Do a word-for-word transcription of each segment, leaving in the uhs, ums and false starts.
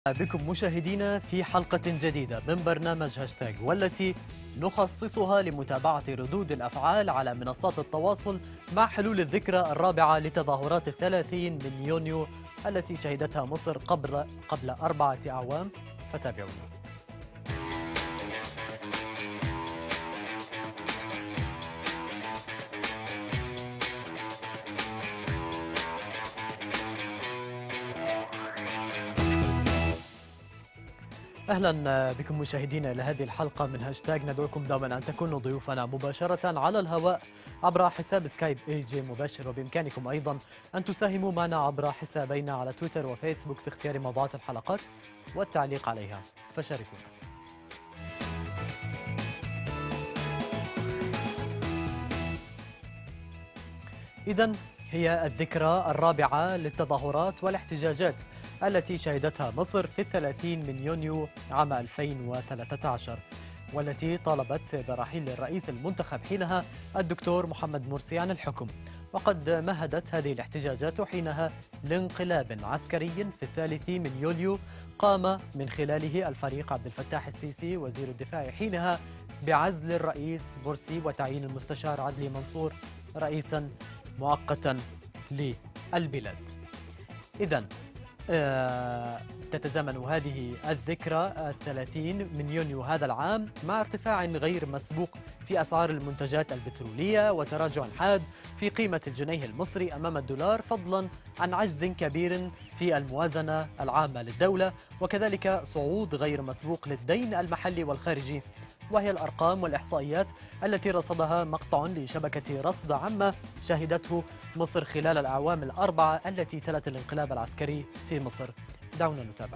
بكم مشاهدينا في حلقة جديدة من برنامج هاشتاج، والتي نخصصها لمتابعة ردود الأفعال على منصات التواصل مع حلول الذكرى الرابعة لتظاهرات الثلاثين من يونيو التي شهدتها مصر قبل قبل أربعة أعوام. فتابعونا. أهلا بكم مشاهدينا إلى هذه الحلقة من هاشتاج. ندعوكم دوما أن تكونوا ضيوفنا مباشرة على الهواء عبر حساب سكايب اي جي مباشر، وبإمكانكم أيضا أن تساهموا معنا عبر حسابينا على تويتر وفيسبوك في اختيار موضوعات الحلقات والتعليق عليها، فشاركونا. إذن هي الذكرى الرابعة للتظاهرات والاحتجاجات التي شهدتها مصر في الثلاثين من يونيو عام ألفين وثلاثة عشر، والتي طالبت برحيل الرئيس المنتخب حينها الدكتور محمد مرسي عن الحكم. وقد مهدت هذه الاحتجاجات حينها لانقلاب عسكري في الثالث من يوليو قام من خلاله الفريق عبد الفتاح السيسي وزير الدفاع حينها بعزل الرئيس مرسي وتعيين المستشار عدلي منصور رئيسا مؤقتا للبلاد. إذن آه تتزامن هذه الذكرى الثلاثين من يونيو هذا العام مع ارتفاع غير مسبوق في أسعار المنتجات البترولية وتراجع حاد في قيمة الجنيه المصري أمام الدولار، فضلا عن عجز كبير في الموازنة العامة للدولة، وكذلك صعود غير مسبوق للدين المحلي والخارجي، وهي الأرقام والإحصائيات التي رصدها مقطع لشبكة رصد عامة شهدته مصر خلال الأعوام الأربعة التي تلت الانقلاب العسكري في مصر. دعونا نتابع.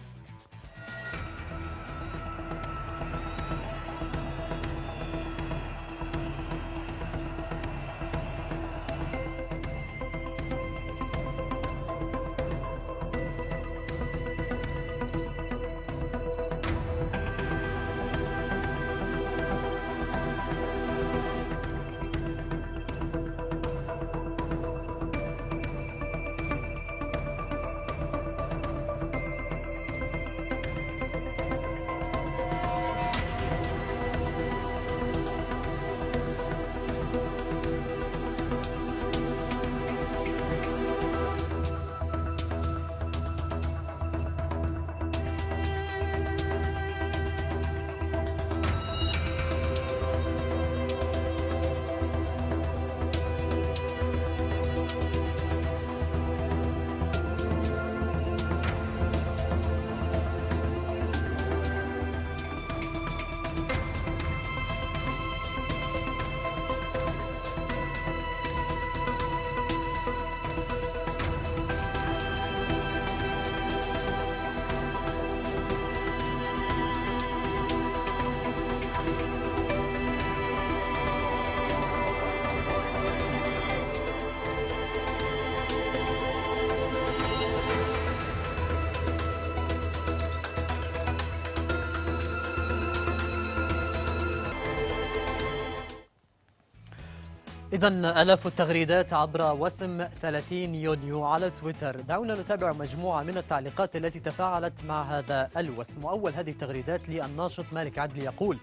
إذن آلاف التغريدات عبر وسم ثلاثين يونيو على تويتر. دعونا نتابع مجموعة من التعليقات التي تفاعلت مع هذا الوسم. وأول هذه التغريدات للناشط مالك عدلي يقول: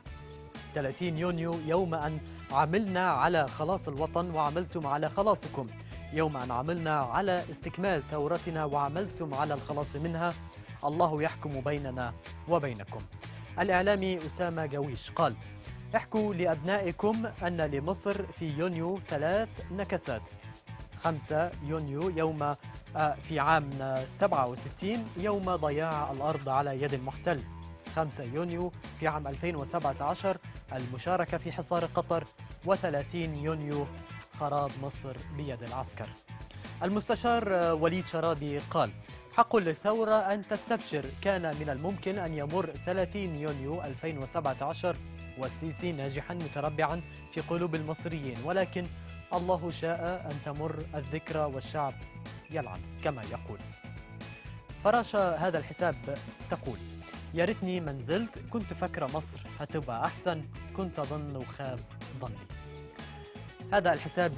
ثلاثين يونيو يوم أن عملنا على خلاص الوطن وعملتم على خلاصكم، يوم أن عملنا على استكمال ثورتنا وعملتم على الخلاص منها، الله يحكم بيننا وبينكم. الإعلامي أسامة جويش قال: احكوا لأبنائكم أن لمصر في يونيو ثلاث نكسات: خمسة يونيو يوم في عام سبعة وستين يوم ضياع الأرض على يد المحتل، خمسة يونيو في عام ألفين وسبعة عشر المشاركة في حصار قطر، وثلاثين يونيو خراب مصر بيد العسكر. المستشار وليد شرابي قال: حق للثورة أن تستبشر، كان من الممكن أن يمر ثلاثين يونيو ألفين وسبعة عشر والسيسي ناجحا متربعا في قلوب المصريين، ولكن الله شاء أن تمر الذكرى والشعب يلعن كما يقول. فراشة هذا الحساب تقول: يا ريتني ما نزلت، كنت فاكرة مصر هتبقى أحسن، كنت أظن وخاب ظني. هذا الحساب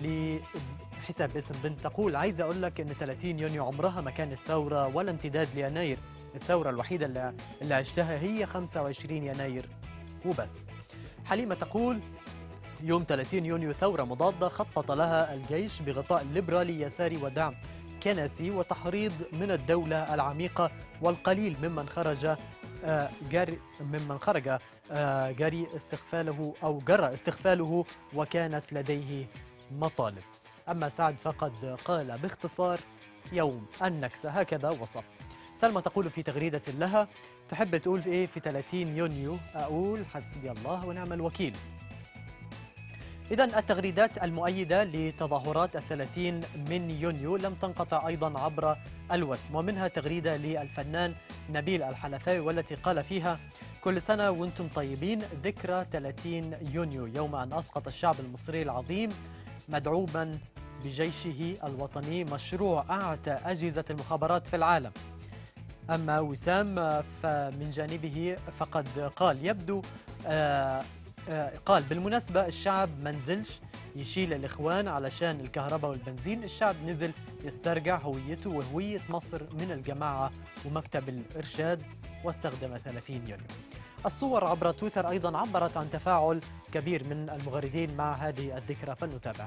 لحساب اسم بنت تقول: عايزة أقول لك إن ثلاثين يونيو عمرها ما كانت ثورة ولا امتداد ليناير، الثورة الوحيدة اللي اللي عشتها هي خمسة وعشرين يناير وبس. حليمة تقول: يوم ثلاثين يونيو ثورة مضادة خطط لها الجيش بغطاء ليبرالي يساري ودعم كنسي وتحريض من الدولة العميقة، والقليل ممن خرج آه، جاري ممن خرج آه، جري استغفاله أو جرى استغفاله وكانت لديه مطالب. أما سعد فقد قال باختصار: يوم النكسة. هكذا وصف. سلمى تقول في تغريدة لها: تحب تقول إيه في ثلاثين يونيو؟ أقول حسبي الله ونعم الوكيل. إذن التغريدات المؤيدة لتظاهرات الثلاثين من يونيو لم تنقطع أيضا عبر الوسم، ومنها تغريدة للفنان نبيل الحلفاوي والتي قال فيها: كل سنة وانتم طيبين، ذكرى ثلاثين يونيو يوم أن أسقط الشعب المصري العظيم مدعوما بجيشه الوطني مشروع أعتى أجهزة المخابرات في العالم. أما وسام فمن جانبه فقد قال: يبدو آه قال بالمناسبة الشعب منزلش يشيل الإخوان علشان الكهرباء والبنزين، الشعب نزل يسترجع هويته وهوية مصر من الجماعة ومكتب الإرشاد، واستخدم ثلاثين يونيو. الصور عبر تويتر أيضا عبرت عن تفاعل كبير من المغردين مع هذه الذكرى، فلنتابع.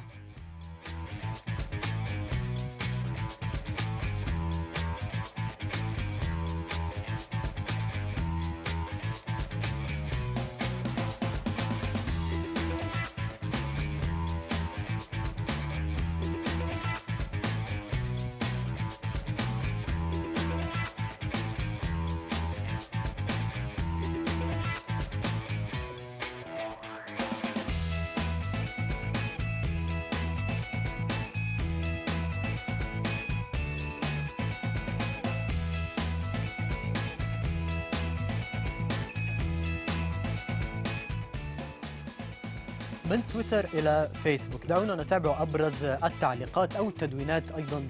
من تويتر إلى فيسبوك دعونا نتابع أبرز التعليقات أو التدوينات أيضا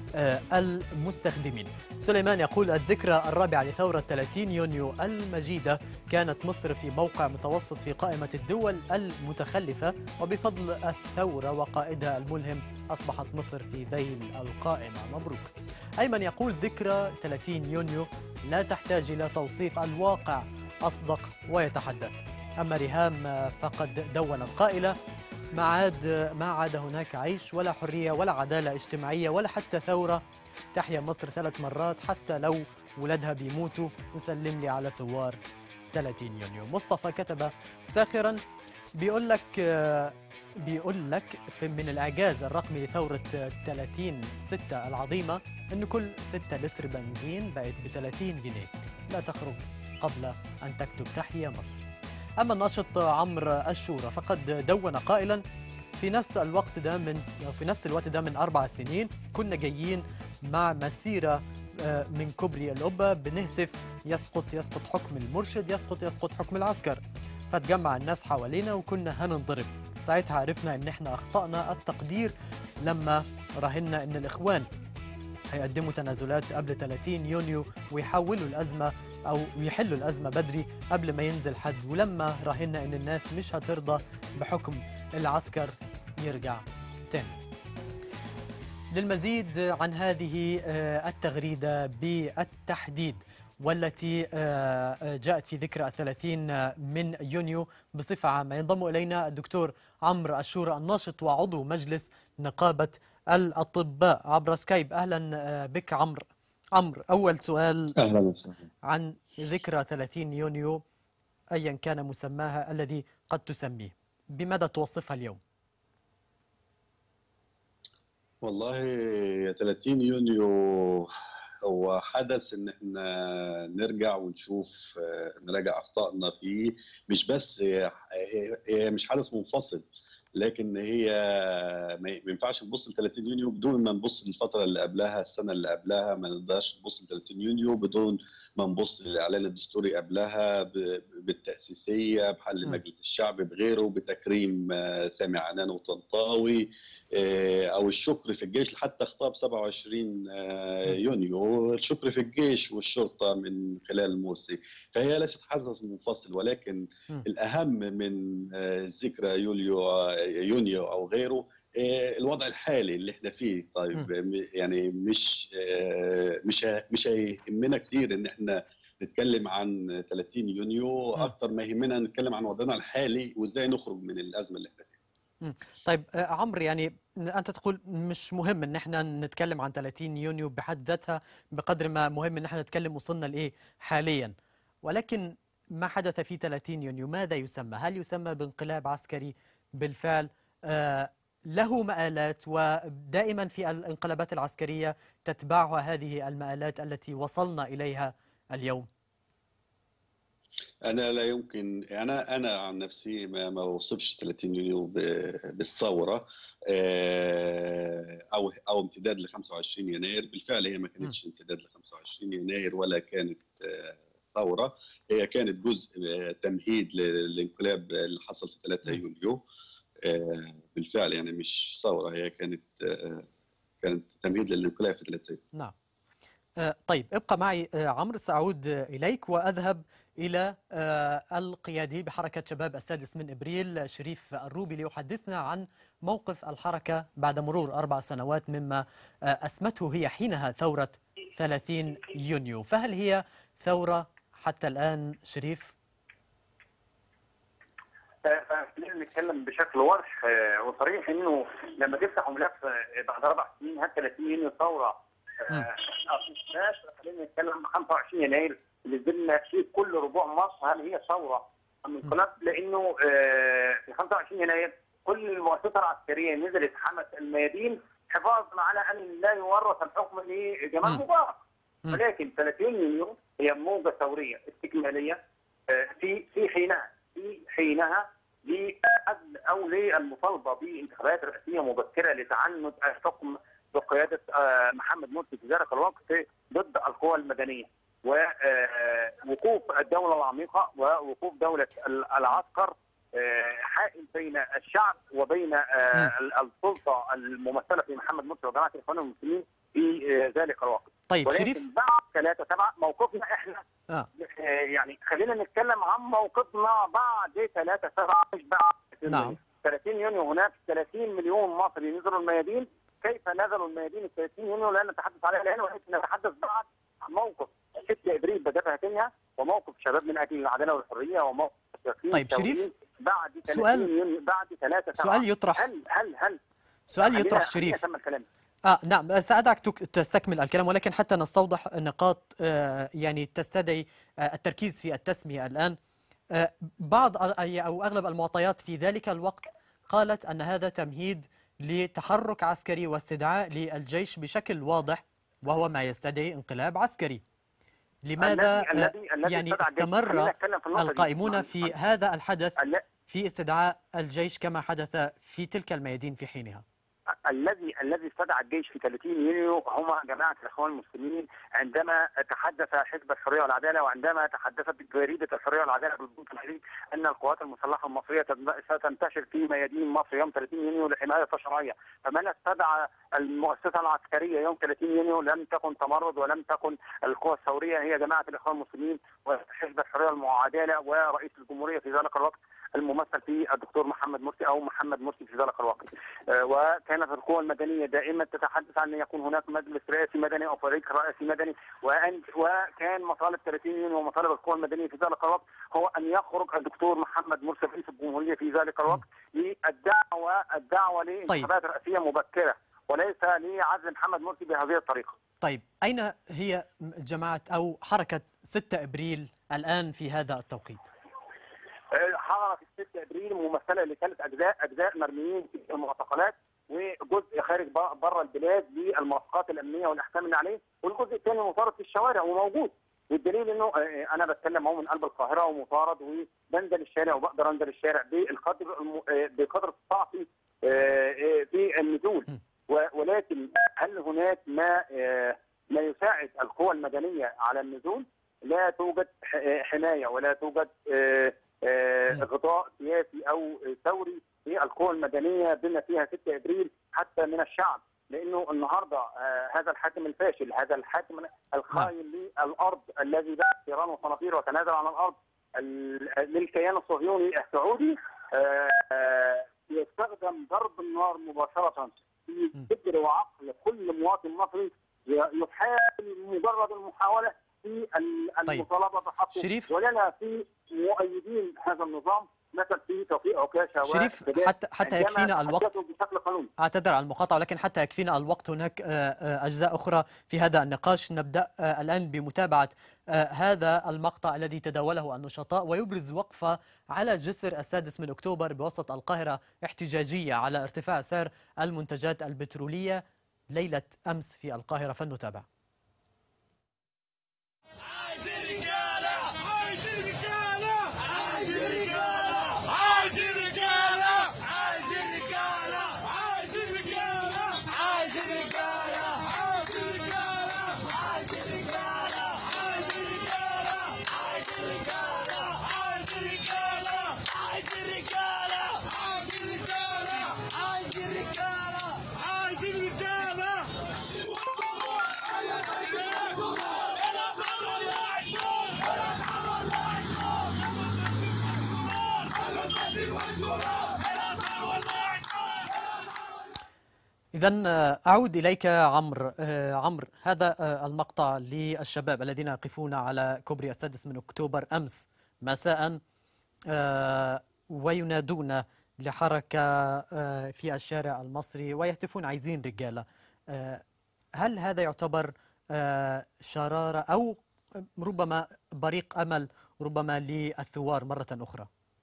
للمستخدمين. سليمان يقول: الذكرى الرابعة لثورة ثلاثين يونيو المجيدة، كانت مصر في موقع متوسط في قائمة الدول المتخلفة، وبفضل الثورة وقائدها الملهم أصبحت مصر في ذيل القائمة. مبروك. أيمن يقول: ذكرى ثلاثين يونيو لا تحتاج إلى توصيف، الواقع أصدق ويتحدث. أما ريهام فقد دونت قائلة: ما عاد ما عاد هناك عيش ولا حرية ولا عدالة اجتماعية ولا حتى ثورة، تحيا مصر ثلاث مرات حتى لو ولادها بيموتوا، وسلم لي على ثوار ثلاثين يونيو. مصطفى كتب ساخرا بيقول لك بيقول لك من الإعجاز الرقمي لثورة ثلاثين ستة العظيمة أن كل ستة لتر بنزين بقت ب ثلاثين جنيه، لا تخرج قبل أن تكتب تحيا مصر. أما الناشط عمرو الشورى فقد دون قائلا: في نفس الوقت ده من في نفس الوقت ده من أربع سنين كنا جايين مع مسيرة من كوبري القبة بنهتف: يسقط يسقط حكم المرشد، يسقط يسقط حكم العسكر. فتجمع الناس حوالينا وكنا هننضرب. ساعتها عرفنا ان احنا اخطأنا التقدير لما راهنا ان الاخوان هيقدموا تنازلات قبل ثلاثين يونيو ويحولوا الأزمة أو يحلوا الأزمة بدري قبل ما ينزل حد، ولما راهنا إن الناس مش هترضى بحكم العسكر يرجع تاني. للمزيد عن هذه التغريدة بالتحديد والتي جاءت في ذكرى الثلاثين من يونيو بصفة عامة، ينضم إلينا الدكتور عمرو الشورى الناشط وعضو مجلس نقابة الأطباء عبر سكايب. أهلا بك عمرو. عمرو، أول سؤال أهلا وسهلا. عن ذكرى ثلاثين يونيو أيا كان مسماها الذي قد تسميه، بماذا توصفها اليوم؟ والله ثلاثين يونيو هو حدث ان احنا نرجع ونشوف نراجع اخطائنا فيه، مش بس هي مش حدث منفصل، لكن هي ما ينفعش نبص ل ثلاثين يونيو بدون ما نبص للفتره اللي قبلها، السنه اللي قبلها. ما نقدرش نبص ل ثلاثين يونيو بدون ما نبص للاعلان الدستوري قبلها بالتاسيسيه، بحل مجلس الشعب، بغيره، بتكريم سامي عنان وطنطاوي، او الشكر في الجيش حتى خطاب سبعة وعشرين يونيو، الشكر في الجيش والشرطه من خلال مرسي. فهي ليست حدث منفصل، ولكن م. الاهم من ذكرى يوليو يونيو او غيره الوضع الحالي اللي احنا فيه. طيب يعني مش مش مش هيهمنا كتير ان احنا نتكلم عن ثلاثين يونيو، اكتر ما يهمنا نتكلم عن وضعنا الحالي وازاي نخرج من الازمه اللي احنا فيها. طيب عمرو، يعني انت تقول مش مهم ان احنا نتكلم عن ثلاثين يونيو بحد ذاتها بقدر ما مهم ان احنا نتكلم وصلنا لايه حاليا، ولكن ما حدث في ثلاثين يونيو ماذا يسمى؟ هل يسمى بانقلاب عسكري بالفعل؟ آه له مآلات، ودائما في الانقلابات العسكرية تتبعها هذه المآلات التي وصلنا إليها اليوم. أنا لا يمكن، أنا أنا عن نفسي ما ما وصفش ثلاثين يونيو بالثورة أو أو امتداد ل خمسة وعشرين يناير. بالفعل هي ما كانتش امتداد ل خمسة وعشرين يناير ولا كانت ثورة، هي كانت جزء تمهيد للانقلاب اللي حصل في ثلاثة يوليو. بالفعل يعني مش ثورة، هي كانت كانت تمهيد للانقلاب في ثلاثة يوليو. نعم. طيب ابقى معي عمرو، سأعود إليك وأذهب إلى القيادي بحركة شباب السادس من إبريل شريف الروبي ليحدثنا عن موقف الحركة بعد مرور أربع سنوات مما أسمته هي حينها ثورة ثلاثين يونيو. فهل هي ثورة حتى الآن شريف؟ خلينا نتكلم بشكل واضح وصريح انه لما تفتحوا ملف بعد اربع سنين هل ثلاثين يونيو ثوره؟ ناس خلينا نتكلم خمسة وعشرين يناير اللي نزلنا فيه كل ربوع مصر هل هي ثوره ام انقلاب؟ لانه في خمسة وعشرين يناير كل المؤسسات العسكريه نزلت حمت الميادين حفاظا على ان لا يورث الحكم لجمال مبارك. ولكن ثلاثين يونيو هي موجه ثوريه استكماليه في في حينها في حينها لأجل او للمطالبه بانتخابات رئاسيه مبكره لتعنت الحكم بقياده محمد مرسي في ذلك الوقت ضد القوى المدنيه، ووقوف الدوله العميقه ووقوف دوله العسكر حائل بين الشعب وبين السلطه الممثله في محمد مرسي وجماعه الاخوان المسلمين في ذلك الوقت. طيب ولكن شريف، بعد ثلاثة سبعة موقفنا احنا آه. يعني خلينا نتكلم عن موقفنا بعد ثلاثة سبعة مش بعد. نعم. ثلاثين يونيو هناك ثلاثين مليون مصري نزلوا الميادين. كيف نزلوا الميادين ال ثلاثين يونيو؟ لا نتحدث عليها الان، ولكن نتحدث بعد عن موقف ستة ابريل بدافع كينيا، وموقف شباب من اجل العداله والحريه، وموقف طيب شريف، بعد سؤال يونيو بعد ثلاثة سبعة. سؤال يطرح هل هل هل سؤال يطرح شريف. آه نعم، سأدعك تستكمل الكلام، ولكن حتى نستوضح نقاط آه يعني تستدعي آه التركيز في التسمية الآن. آه بعض أو أغلب المعطيات في ذلك الوقت قالت أن هذا تمهيد لتحرك عسكري واستدعاء للجيش بشكل واضح، وهو ما يستدعي انقلاب عسكري. لماذا الذي الذي الذي يعني استمر القائمون في هذا الحدث في استدعاء الجيش كما حدث في تلك الميادين في حينها؟ الذي الذي استدعى الجيش في ثلاثين يونيو هم جماعه الاخوان المسلمين، عندما تحدث حزب الحريه والعداله وعندما تحدثت جريده الحريه والعداله بالبنك الحديد ان القوات المسلحه المصريه ستنتشر في ميادين مصر يوم ثلاثين يونيو لحمايه الشرعيه. فمن استدعى المؤسسه العسكريه يوم ثلاثين يونيو لم تكن تمرد ولم تكن القوى الثوريه، هي جماعه الاخوان المسلمين وحزب الحريه والعداله ورئيس الجمهوريه في ذلك الوقت الممثل في الدكتور محمد مرسي او محمد مرسي في ذلك الوقت. وكانت القوى المدنيه دائما تتحدث عن ان يكون هناك مجلس رئاسي مدني او فريق رئاسي مدني، وأن وكان مطالب ثلاثين يونيو ومطالب القوى المدنيه في ذلك الوقت هو ان يخرج الدكتور محمد مرسي رئيس الجمهوريه في ذلك الوقت للدعوه الدعوه لانتخابات طيب. رئاسيه مبكره، وليس لعزل محمد مرسي بهذه الطريقه. طيب أين هي جماعة أو حركة ستة ابريل الآن في هذا التوقيت؟ حركة ستة ابريل ممثلة لثلاث أجزاء، أجزاء مرميين في المعتقلات، وجزء خارج بره البلاد للموافقات الأمنية والأحكام اللي عليه، والجزء الثاني مطارد في الشوارع وموجود. والدليل إنه أنا بتكلم اهو من قلب القاهرة ومطارد وبنزل الشارع وبقدر أنزل الشارع بالقدر بقدر استطاعتي في النزول. ولكن هل هناك ما ما يساعد القوى المدنية على النزول؟ لا توجد حماية ولا توجد غطاء سياسي او ثوري في القوى المدنيه بما فيها ستة ابريل حتى من الشعب، لانه النهارده هذا الحاكم الفاشل، هذا الحاكم الخاين للارض الذي باع ثيران وصنافير وتنازل عن الارض للكيان الصهيوني السعودي، يستخدم ضرب النار مباشره في فكر وعقل كل مواطن مصري يحاول مجرد المحاوله في المطالبه بحقه. شريف، ولنا في مؤيدين هذا النظام مثل في توفيق عكاشه شريف حتى حتى يكفينا الوقت، بشكل قانوني. اعتذر على المقاطعه ولكن حتى يكفينا الوقت، هناك اجزاء اخرى في هذا النقاش. نبدا الان بمتابعه هذا المقطع الذي تداوله النشطاء ويبرز وقفه على جسر السادس من اكتوبر بوسط القاهره احتجاجيه على ارتفاع سعر المنتجات البتروليه ليله امس في القاهره، فلنتابع. إذن أعود إليك عمرو. عمرو، هذا المقطع للشباب الذين يقفون على كوبري السادس من أكتوبر أمس مساء وينادون لحركة في الشارع المصري ويهتفون عايزين رجالة، هل هذا يعتبر شرارة أو ربما بريق أمل ربما للثوار مرة أخرى؟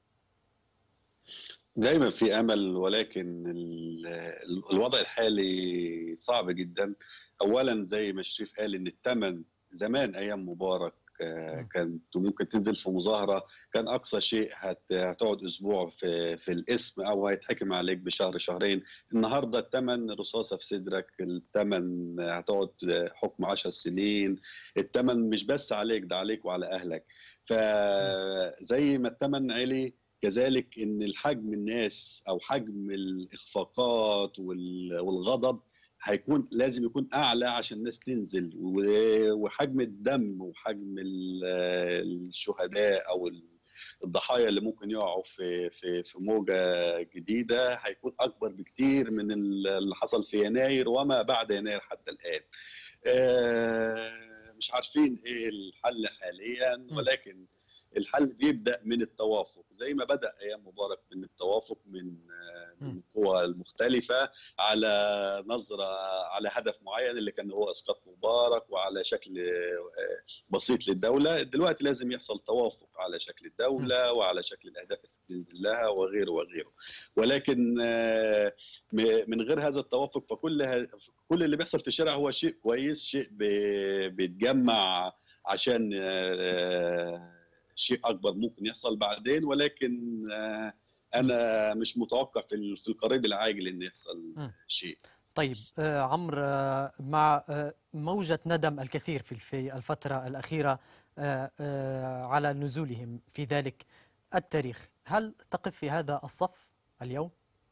دايما في امل، ولكن الوضع الحالي صعب جدا. اولا زي ما شريف قال ان الثمن زمان ايام مبارك كانت ممكن تنزل في مظاهره كان اقصى شيء هتقعد اسبوع في في الاسم او هيتحكم عليك بشهر شهرين. النهارده الثمن رصاصه في صدرك، الثمن هتقعد حكم عشر سنين، الثمن مش بس عليك ده عليك وعلى اهلك. فزي ما الثمن علي كذلك ان الحجم الناس او حجم الاخفاقات والغضب هيكون لازم يكون اعلى عشان الناس تنزل، وحجم الدم وحجم الشهداء او الضحايا اللي ممكن يقعوا في في في موجه جديده هيكون اكبر بكتير من اللي حصل في يناير وما بعد يناير حتى الان. مش عارفين ايه الحل حاليا، ولكن الحل بيبدا من التوافق زي ما بدا ايام مبارك، من التوافق من من القوى المختلفه على نظره على هدف معين اللي كان هو اسقاط مبارك وعلى شكل بسيط للدوله. دلوقتي لازم يحصل توافق على شكل الدوله وعلى شكل الاهداف اللي بتنزل لها وغيره وغيره. ولكن من غير هذا التوافق فكل كل اللي بيحصل في الشارع هو شيء كويس، شيء بيتجمع عشان شيء اكبر ممكن يحصل بعدين، ولكن انا مش متوقع في في القريب العاجل ان يحصل شيء. طيب عمرو، مع موجة ندم الكثير في في الفترة الأخيرة على نزولهم في ذلك التاريخ، هل تقف في هذا الصف اليوم؟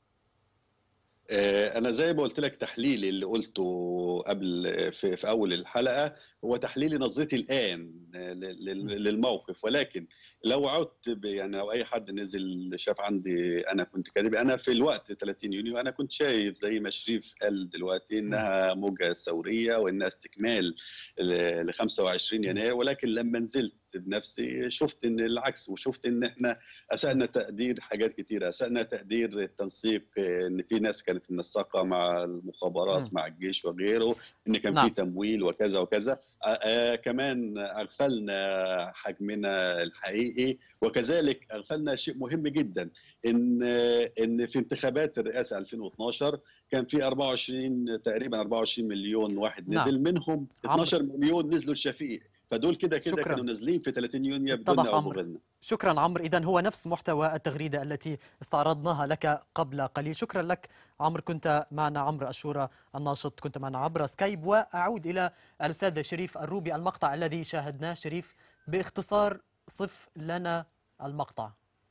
أنا زي ما قلت لك تحليلي اللي قلته قبل في, في أول الحلقة هو تحليلي نظرتي الآن للموقف. ولكن لو عدت يعني لو أي حد نزل شاف عندي أنا كنت كاتب أنا في الوقت ثلاثين يونيو أنا كنت شايف زي ما شريف قال دلوقتي إنها موجة ثورية وإنها استكمال ل خمسة وعشرين يناير. ولكن لما نزلت بنفسي شفت ان العكس، وشفت ان احنا اسأنا تقدير حاجات كتيره، اسأنا تقدير التنسيق، ان في ناس كانت منسقه مع المخابرات م. مع الجيش وغيره، ان كان نعم. في تمويل وكذا وكذا. آآ آآ كمان اغفلنا حجمنا الحقيقي، وكذلك اغفلنا شيء مهم جدا ان ان في انتخابات الرئاسه ألفين واثناشر كان في أربعة وعشرين تقريبا أربعة وعشرين مليون واحد نزل، نعم. منهم اثناشر مليون نزلوا الشفيق، فدول كده كده كانوا نازلين في ثلاثين يونيو بدون او بغيرنا. شكرا عمرو. اذا هو نفس محتوى التغريده التي استعرضناها لك قبل قليل. شكرا لك عمرو، كنت معنا عمرو الشورى الناشط، كنت معنا عبر سكايب. واعود الى الاستاذ شريف الروبي، المقطع الذي شاهدناه. شريف باختصار صف لنا المقطع.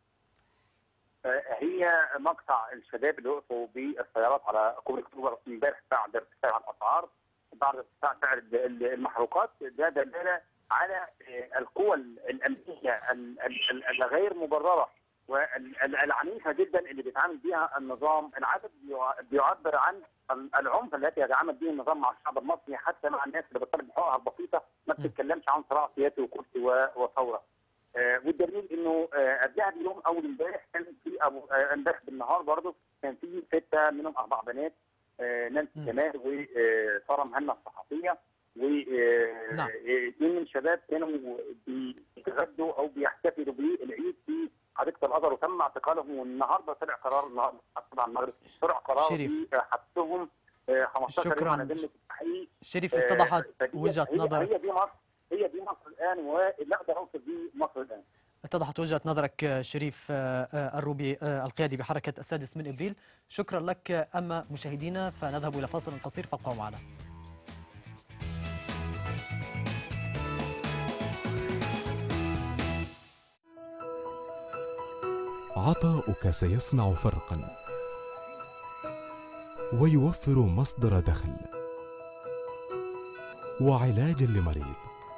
هي مقطع الشباب اللي وقفوا بالسيارات على كوبري اكتوبر امبارح بعد ارتفاع الاسعار، بعد ارتفاع سعر المحروقات. ده دلاله على القوى الامنيه الغير مبرره والعنيفه جدا اللي بيتعامل بيها النظام. العدد بيعبر عن العنف التي يتعامل به النظام مع الشعب المصري، حتى مع الناس اللي بتطالب بحقوقها البسيطه، ما بتتكلمش عن صراع سياسي وكرسي وثوره. آه والدليل انه آه قبلها بيوم اول امبارح كان في ابو آه امبارح بالنهار برضه كان في سته منهم اربع بنات، آه نانسي كمال وساره مهنا الصحفيه واثنين من الشباب كانوا بيتغدوا او بيحتفلوا بالعيد في حديقه الازهر، وتم اعتقالهم. والنهارده طلع قرار النهارده طبعا المغرب طلع قرار بحبسهم خمستاشر يوم على ذمه التحقيق. شريف، اتضحت وجهه نظر. هي دي مصر، هي دي مصر الان، واللي اقدر اوصف بيه مصر الان. اتضحت وجهه نظرك شريف الروبي القيادي بحركه السادس من ابريل، شكرا لك. اما مشاهدينا فنذهب الى فاصل قصير، فابقوا معنا. عطاؤك سيصنع فرقا ويوفر مصدر دخل وعلاجا لمريض،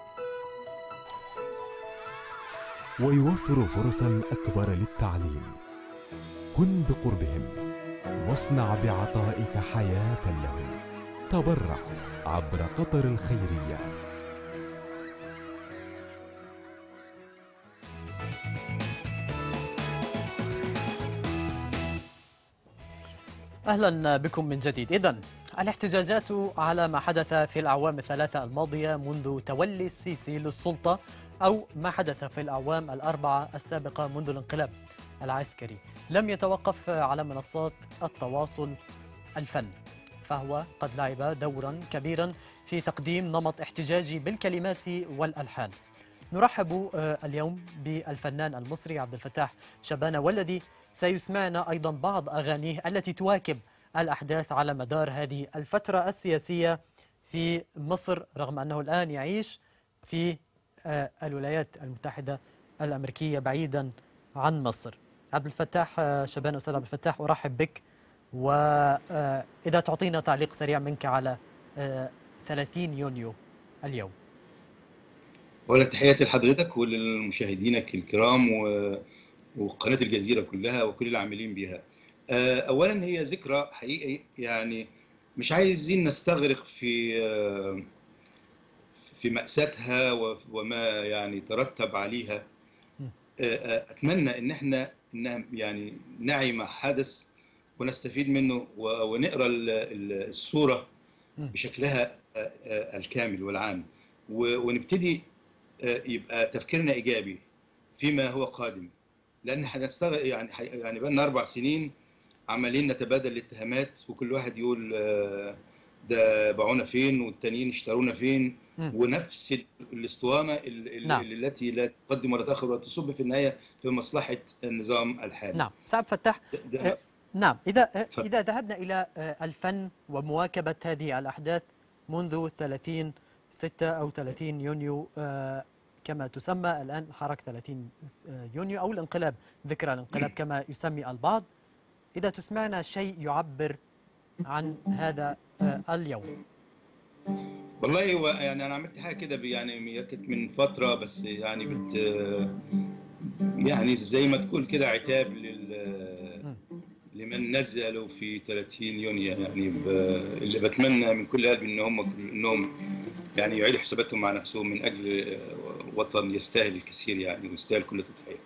ويوفر فرصا أكبر للتعليم. كن بقربهم واصنع بعطائك حياة لهم. تبرع عبر قطر الخيرية. أهلا بكم من جديد. إذن الاحتجاجات على ما حدث في الأعوام الثلاثة الماضية منذ تولي السيسي للسلطة، أو ما حدث في الأعوام الأربعة السابقة منذ الانقلاب العسكري، لم يتوقف على منصات التواصل الفن، فهو قد لعب دورا كبيرا في تقديم نمط احتجاجي بالكلمات والألحان. نرحب اليوم بالفنان المصري عبد الفتاح شبانة، والذي سيسمعنا أيضا بعض أغانيه التي تواكب الأحداث على مدار هذه الفترة السياسية في مصر، رغم أنه الآن يعيش في الولايات المتحدة الأمريكية بعيدا عن مصر. عبد الفتاح شبانة، أستاذ عبد الفتاح، أرحب بك، وإذا تعطينا تعليق سريع منك على ثلاثين يونيو اليوم. أولا تحياتي لحضرتك وللمشاهدينك الكرام وقناة الجزيرة كلها وكل العاملين بها. أولا هي ذكرى حقيقي، يعني مش عايزين نستغرق في في مأساتها وما يعني ترتب عليها. أتمنى إن احنا إنها يعني نعي ما حدث ونستفيد منه ونقرأ الصورة بشكلها الكامل والعام، ونبتدي يبقى تفكيرنا إيجابي فيما هو قادم، لأن هنستغرق يعني يعني بقى لنا أربع سنين عمالين نتبادل الاتهامات، وكل واحد يقول ده باعونا فين والتانيين اشترونا فين، م. ونفس الاسطوانة نعم. التي لا تقدم ولا تأخر ولا تصب في النهاية في مصلحة النظام الحالي. نعم، سعد فتاح. آه نعم، إذا ف... إذا ذهبنا إلى الفن ومواكبة هذه الأحداث منذ ثلاثين ستة أو ثلاثين يونيو آه كما تسمى الآن حركة ثلاثين يونيو أو الانقلاب، ذكرى الانقلاب كما يسمي البعض، إذا تسمعنا شيء يعبر عن هذا اليوم. والله هو يعني أنا عملت حاجة كده يعني كانت من فترة، بس يعني بت يعني زي ما تقول كده عتاب لل لمن نزلوا في ثلاثين يونيو، يعني ب... اللي بتمنى من كل قلبي ان هم انهم يعني يعيدوا حساباتهم مع نفسهم من اجل وطن يستاهل الكثير يعني ويستاهل كل تضحيه.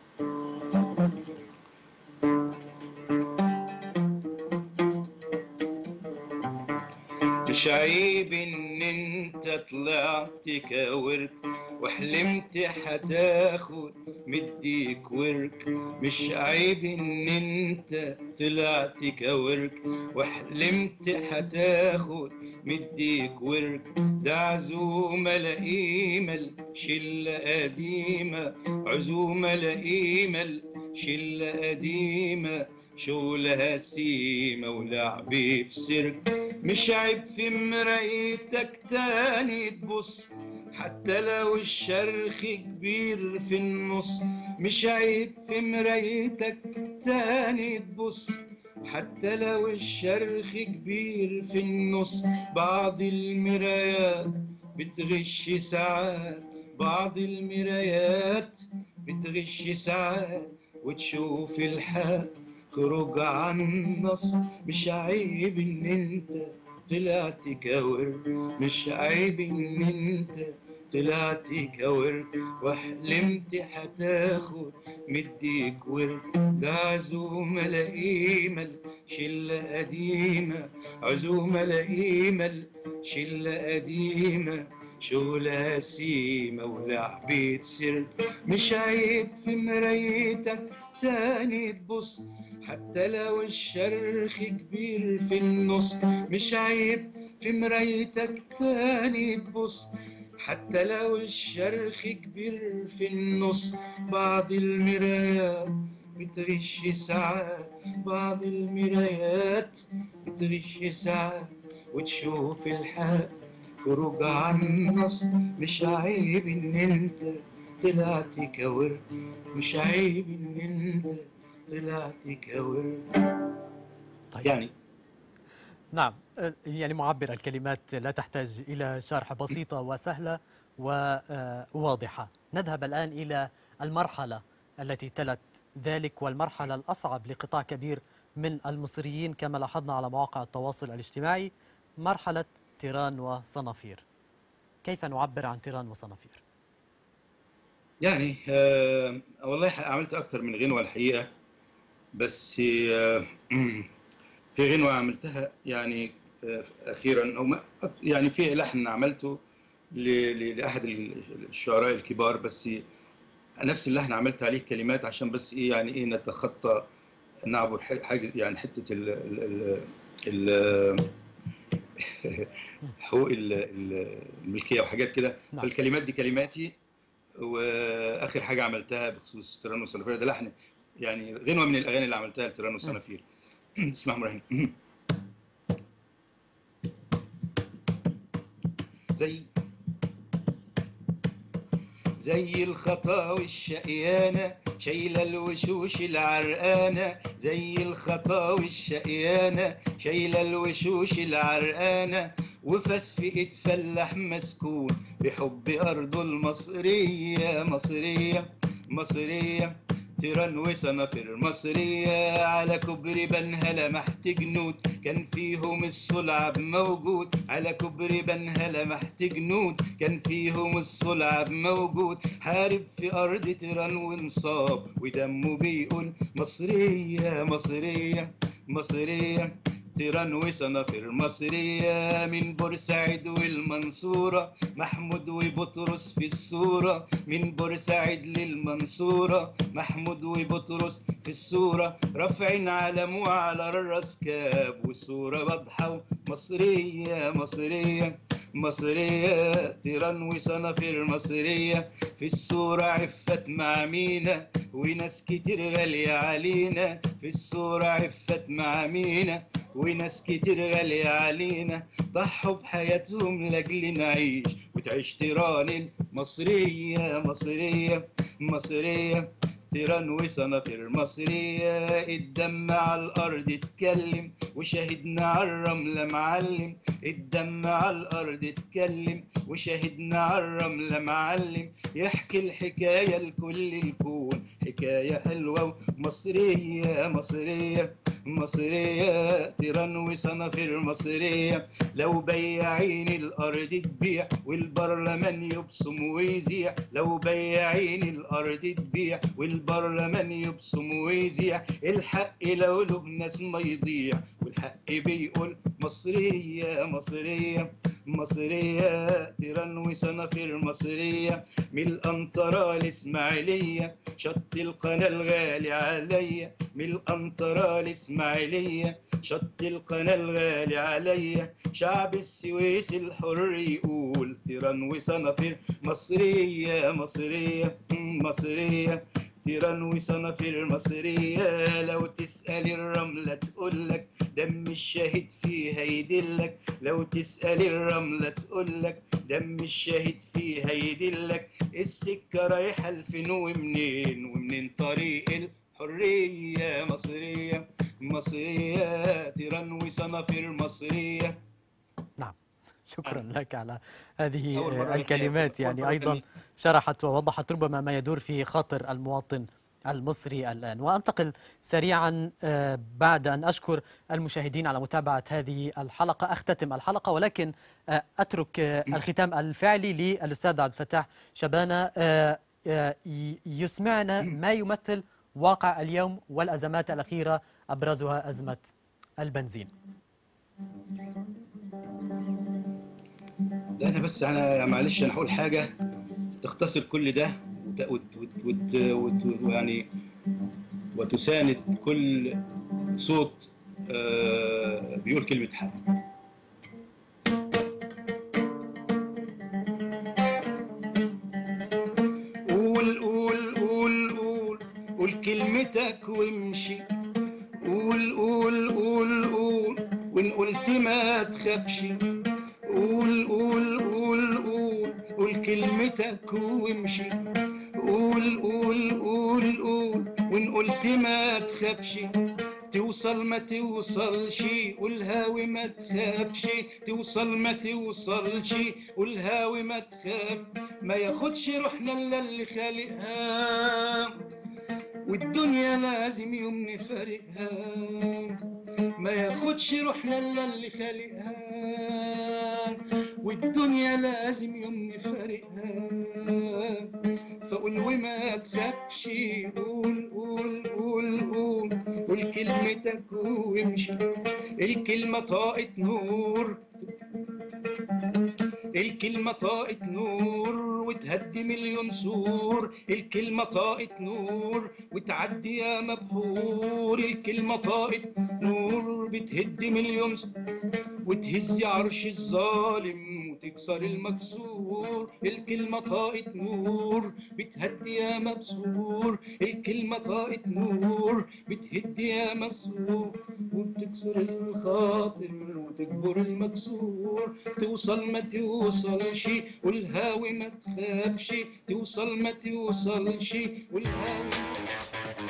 مش عيب ان انت طلعت كورك وحلمت حتاخد مديك ورك، مش عيب ان انت طلعت كورك وحلمت حتاخد مديك ورك، ده عزومة لئيمة شلة قديمة، عزومة لئيمة شلة قديمة، شغلها سيمة ولعبي في سيرك، مش عيب في مرايتك تاني تبص حتى لو الشرخ كبير في النص، مش عيب في مرايتك تاني تبص حتى لو الشرخ كبير في النص، بعض المرايات بتغش ساعات، بعض المرايات بتغش ساعات، وتشوف الحق خروج عن النص. مش عيب ان انت طلعت كورد، مش عيب ان انت طلعت كورد، وحلمت هتاخد مديك ورد. ده عزومة لئيمة شلة قديمة، عزومة لئيمة شلة قديمة، شغلة سيمة ولعبة سر. مش عيب في مرايتك تاني تبص حتى لو الشرخ كبير في النص. مش عيب في مرايتك تاني تبص حتى لو الشرخ كبير في النص. بعض المرايات بتغش ساعات، بعض المرايات بتغش ساعات، وتشوف الحق خروج عن النص. مش عيب ان انت طلعت كورد، مش عيب ان انت طلعت كورد. طيب. يعني نعم، يعني معبرة الكلمات، لا تحتاج إلى شرح، بسيطة وسهلة وواضحة. نذهب الآن إلى المرحلة التي تلت ذلك، والمرحلة الأصعب لقطاع كبير من المصريين كما لاحظنا على مواقع التواصل الاجتماعي، مرحلة تيران وصنافير. كيف نعبر عن تيران وصنافير؟ يعني آه والله عملت أكتر من غنوة الحقيقة، بس آه في غنوة عملتها يعني آه أخيرا، أو يعني في لحن عملته لأحد الشعراء الكبار، بس نفس اللحن عملت عليه كلمات عشان بس إيه يعني إيه نتخطى نعبر حاجة يعني حتة ال ال ال حقوق الملكية وحاجات كده. نعم. فالكلمات دي كلماتي، واخر حاجه عملتها بخصوص تيران وصنافير ده لحن يعني غنوه من الاغاني اللي عملتها لتيران وصنافير. اسمها مرهين. زي زي الخطاوي الشقيانة شايلة الوشوش العرقانة، زي الخطاوي الشقيانة شايلة الوشوش العرقانة، وفسفقة فلاح مسكون بحب أرضه المصرية. مصرية مصرية تيران وصنافير مصرية، على كوبري بنها لمحت جنود كان فيهم الصلعب موجود، على كوبري بنها لمحت جنود كان فيهم الصلعب موجود، حارب في أرض تيران وانصاب ودمه بيقول مصرية مصرية مصرية تيران وصنافير مصرية. من بورسعيد والمنصورة محمود وبطرس في الصورة، من بورسعيد للمنصورة محمود وبطرس في الصورة، رافعين علم على الراس كاب وصورة واضحة مصرية مصرية مصرية تيران وصنافير مصرية. في الصورة عفت مع مينا وناس كتير غالية علينا، في الصورة عفت مع مينا وناس كتير غالية علينا، ضحوا بحياتهم لاجل نعيش وتعيش تيران المصرية مصرية مصرية تيران وصنافير مصرية. الدم على الأرض اتكلم وشاهدنا على الرملة معلم، الدم على الأرض اتكلم وشاهدنا على الرملة معلم، يحكي الحكاية لكل الكون حكاية حلوة مصرية مصرية مصرية تيران وصنافير مصرية. لو بياعين الأرض تبيع والبرلمان يبصم ويزيع، لو بياعين الأرض تبيع والبرلمان يبصم ويزيع، الحق لو له ناس ما يضيع والحق بيقول مصرية مصرية مصرية تيران وصنافير مصرية. من الأنطرة الإسماعيلية شط القناة الغالي عليا، من الأنطرة الإسماعيلية شط القناة الغالي عليا، شعب السويس الحر يقول تيران وصنافير مصرية مصرية مصرية تيران وصنافير مصرية. لو تسأل الرملة تقولك دم الشهيد فيها يدلك، لو تسأل الرملة تقولك دم الشهيد فيها يدلك، السكة رايحة لفين ومنين ومنين طريق الحرية مصرية مصرية تيران وصنافير مصرية. نعم، شكرا لك على هذه الكلمات، يعني أيضا شرحت ووضحت ربما ما يدور في خاطر المواطن المصري الآن. وأنتقل سريعا بعد أن أشكر المشاهدين على متابعة هذه الحلقة، أختتم الحلقة ولكن أترك الختام الفعلي للأستاذ عبد الفتاح شبانة يسمعنا ما يمثل واقع اليوم والأزمات الأخيرة أبرزها أزمة البنزين. لا أنا بس أنا معلش أنا هقول حاجة تختصر كل ده ويعني وتساند كل صوت بيقول كلمة حق. قول قول قول قول قول كلمتك وامشي، قول قول قول قول وإن قلت ما تخافش، قول قول قول قول قول كلمتك وامشي، قول قول قول قول وإن قلت ما تخافش، توصل ما توصلش قولها وما تخافش، توصل ما توصلش قولها وما تخاف، ما ياخدش روحنا الا اللي خالقها، والدنيا لازم يوم نفارقها، ما ياخدش روحنا الا اللي خالقها، والدنيا لازم يوم نفارقها، فقول وما تخافش، قول قول قول قول قول كلمتك وامشي، الكلمة طاقة نور، الكلمة طاقة نور وتهدي مليون سور، الكلمة طاقة نور وتعدي يا مبهور، الكلمة طاقة نور بتهد مليون سور وتهز عرش الظالم وتكسر المكسور، الكلمة طاقة نور بتهدي يا مبسور، الكلمة طاقة نور بتهدي يا مبسور وبتكسر الخاطر وتكبر المكسور، توصل ما توصلش والهاوي ما تخافش، توصل ما توصلش والهاوي